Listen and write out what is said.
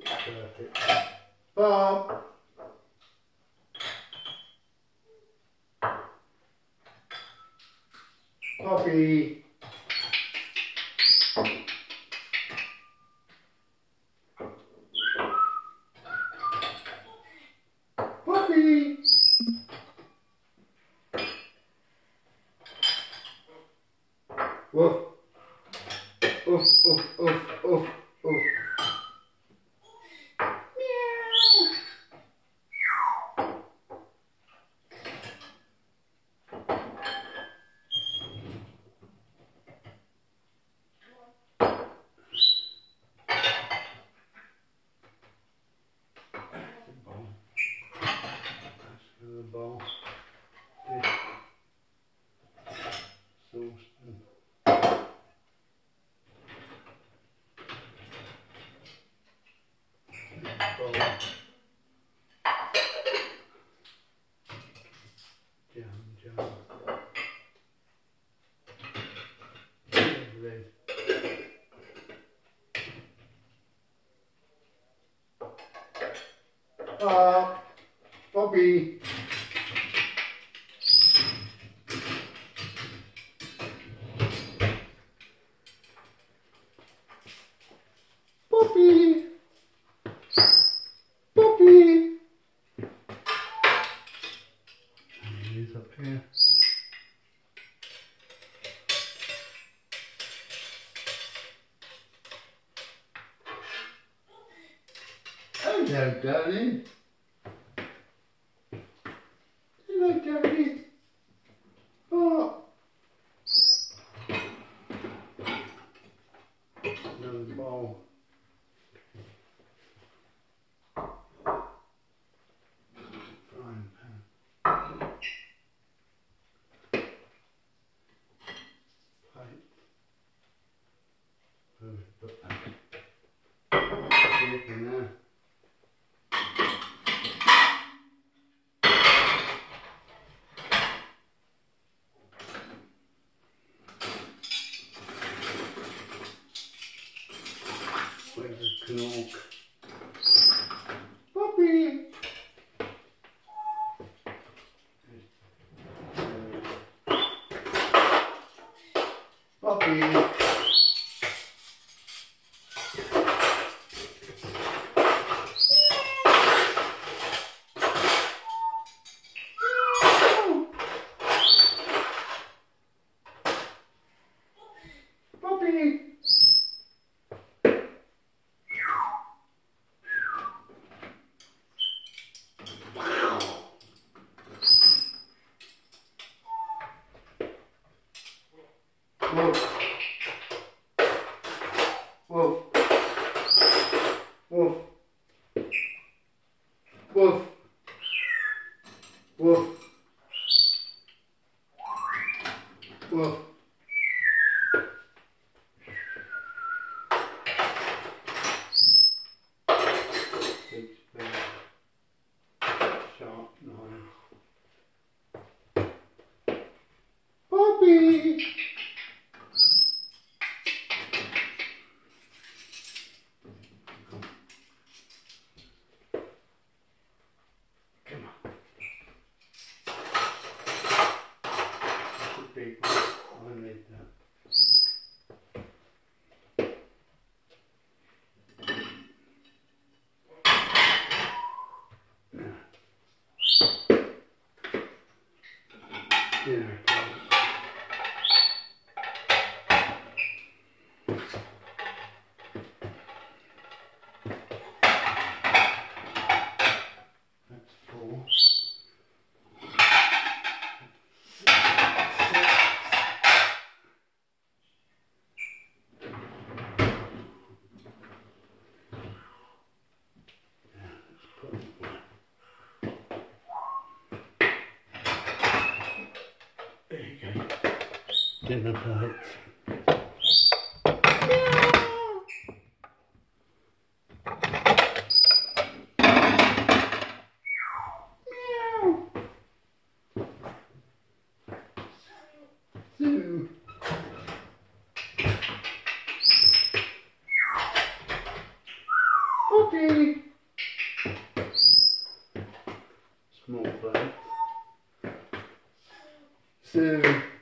Perfect. Bob. Poppy. Poppy. Woof. Oof, oof, oof, oof, oof. The bowl. Dish. Saucepan. Bowl. Jam jar. Red. Bobby. Bobby. Bobby. And he's up here. Hello, darling. Hello, darling. Oh. Another bowl. Frying pan. Plate. Put that in there. Where's the knork? Poppy! Poppy! Poppy! Woof. Woof. Woof. Woof. Woof. Woof. Big spoon. Sharp knife. Bobby! Come on. That's a big one. I need that. Dinner plate. That's 4. 6. There you go. Dinner plates. Zoo. puppy. Small bird. So